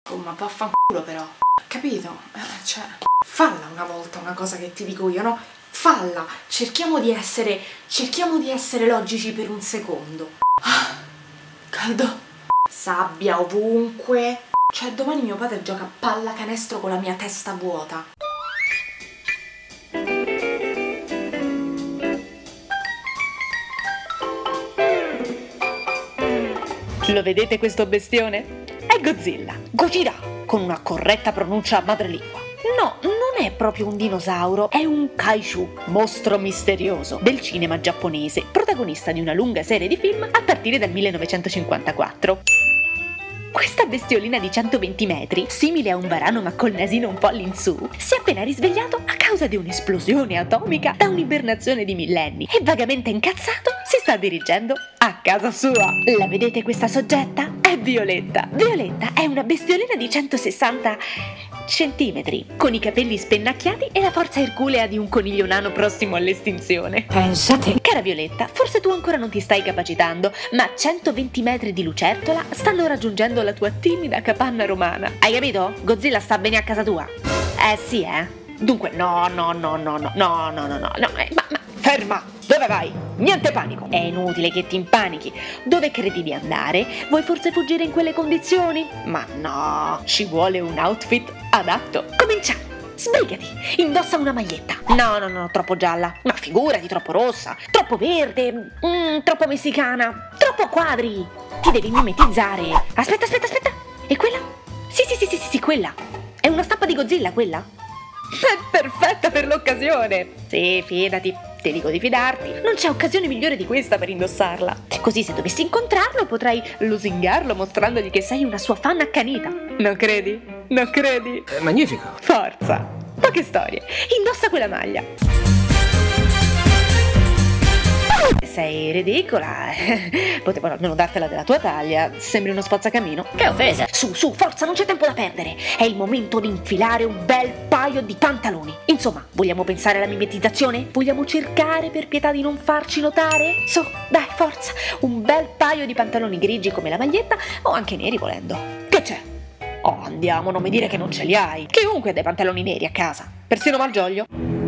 Oh, ma vaffanculo però. Capito? Cioè, falla una volta una cosa che ti dico io, no? Falla. Cerchiamo di essere logici per un secondo. Caldo. Sabbia ovunque. Cioè, domani mio padre gioca a pallacanestro con la mia testa vuota. Lo vedete questo bestione? È Godzilla, Gojira, con una corretta pronuncia madrelingua. No, non è proprio un dinosauro, è un kaiju, mostro misterioso del cinema giapponese, protagonista di una lunga serie di film a partire dal 1954. Questa bestiolina di 120 metri, simile a un varano ma col nasino un po' all'insù, si è appena risvegliato a causa di un'esplosione atomica da un'ibernazione di millenni e vagamente incazzato si sta dirigendo a casa sua. La vedete questa soggetta? È Violetta. Violetta è una bestiolina di 160 centimetri, con i capelli spennacchiati e la forza erculea di un coniglio nano prossimo all'estinzione. Pensate. Cara Violetta, forse tu ancora non ti stai capacitando, ma 120 metri di lucertola stanno raggiungendo la tua timida capanna romana. Hai capito? Godzilla sta bene a casa tua. Sì, Dunque, no, ma ferma! Dove vai? Niente panico! È inutile che ti impanichi. Dove credi di andare? Vuoi forse fuggire in quelle condizioni? Ma no, ci vuole un outfit adatto. Comincia! Sbrigati! Indossa una maglietta. No, troppo gialla. Ma figurati, troppo rossa. Troppo verde. Troppo messicana. Troppo a quadri. Ti devi mimetizzare. Aspetta. E quella? Sì, quella. È una stampa di Godzilla, quella? È perfetta per l'occasione. Sì, fidati. Ti dico di fidarti. Non c'è occasione migliore di questa per indossarla. Così se dovessi incontrarlo potrai lusingarlo mostrandogli che sei una sua fan accanita. Non credi? Non credi? È magnifico. Forza. Poche storie. Indossa quella maglia. Sei ridicola. Potevo almeno dartela della tua taglia. Sembri uno spazzacamino. Che offesa. Su, forza, non c'è tempo da perdere. È il momento di infilare un bel paio di pantaloni. Insomma, vogliamo pensare alla mimetizzazione? Vogliamo cercare per pietà di non farci notare? Su, dai, forza. Un bel paio di pantaloni grigi come la maglietta o anche neri volendo. Che c'è? Oh, andiamo, non mi dire che non ce li hai. Chiunque ha dei pantaloni neri a casa. Persino Malgioglio.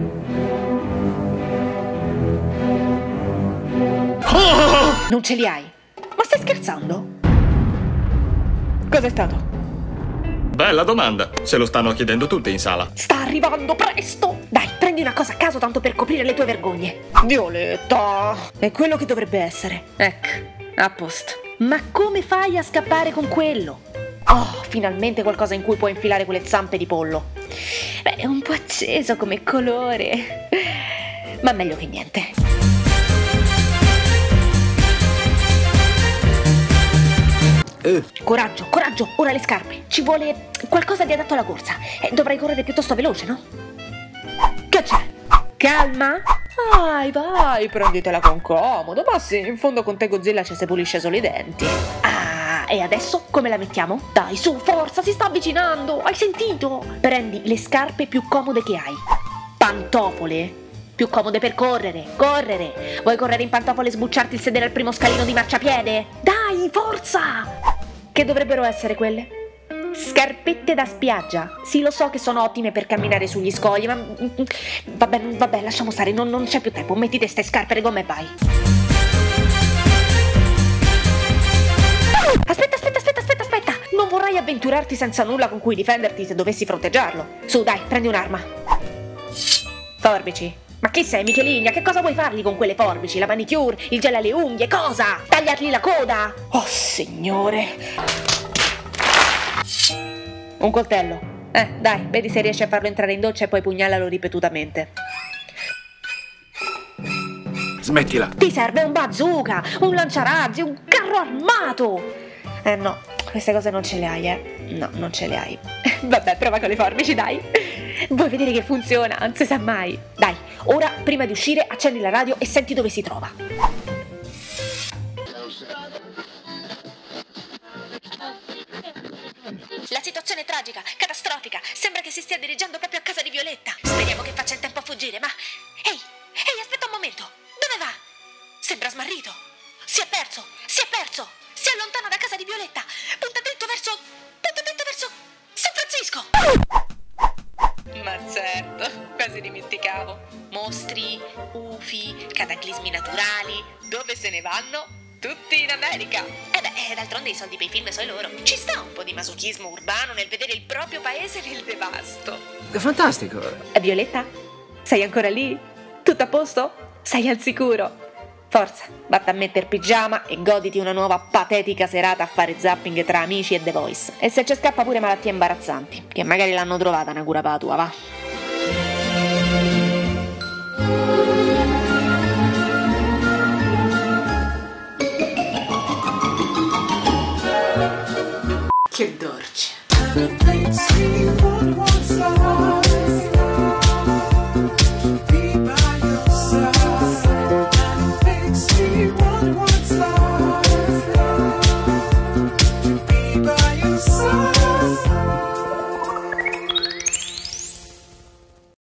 Non ce li hai? Ma stai scherzando? Cos'è stato? Bella domanda, se lo stanno chiedendo tutti in sala. Sta arrivando presto! Dai, prendi una cosa a caso tanto per coprire le tue vergogne. Violetta! È quello che dovrebbe essere. Ecco, a posto. Ma come fai a scappare con quello? Oh, finalmente qualcosa in cui puoi infilare quelle zampe di pollo. Beh, è un po' acceso come colore. Ma meglio che niente. Coraggio, ora le scarpe. Ci vuole qualcosa di adatto alla corsa. Dovrai correre piuttosto veloce, no? Che c'è? Calma? Vai, prenditela con comodo. Ma sì, in fondo con te Godzilla ci si pulisce solo i denti. E adesso come la mettiamo? Dai, su, forza, si sta avvicinando. Hai sentito? Prendi le scarpe più comode che hai. Pantofole più comode per correre. Vuoi correre in pantofole e sbucciarti il sedere al primo scalino di marciapiede? Dai, forza! Che dovrebbero essere quelle? Scarpette da spiaggia. Sì, lo so che sono ottime per camminare sugli scogli, ma vabbè, lasciamo stare, non c'è più tempo. Mettite ste scarpe le gomme e vai. Aspetta. Non vorrai avventurarti senza nulla con cui difenderti se dovessi fronteggiarlo. Su, dai, prendi un'arma. Forbici. Ma chi sei, Michelina? Che cosa vuoi fargli con quelle forbici? La manicure, il gel alle unghie, cosa? Tagliargli la coda? Oh, signore. Un coltello. Dai, vedi se riesci a farlo entrare in doccia e poi pugnalalo ripetutamente. Smettila. Ti serve un bazooka, un lanciarazzi, un carro armato. No, queste cose non ce le hai, No, non ce le hai. Vabbè, prova con le forbici, dai. Vuoi vedere che funziona? Non si sa mai. Dai, ora, prima di uscire, accendi la radio e senti dove si trova. La situazione è tragica, catastrofica. Sembra che si stia dirigendo proprio a casa di Violetta. Speriamo che faccia in tempo a fuggire, ma... Ehi, aspetta un momento. Dove va? Sembra smarrito. Si è perso. Si allontana da casa di Violetta. Punta dritto verso... Ma certo, quasi dimenticavo. Mostri, UFI, cataclismi naturali, dove se ne vanno? Tutti in America. E beh, d'altronde i soldi per i film sono loro. Ci sta un po' di masochismo urbano nel vedere il proprio paese nel devasto. È fantastico. Violetta? Sei ancora lì? Tutto a posto? Sei al sicuro? Forza, vatta a mettere pigiama e goditi una nuova patetica serata a fare zapping tra amici e The Voice. E se ci scappa pure malattie imbarazzanti, che magari l'hanno trovata una cura per la tua, va? Che dolce.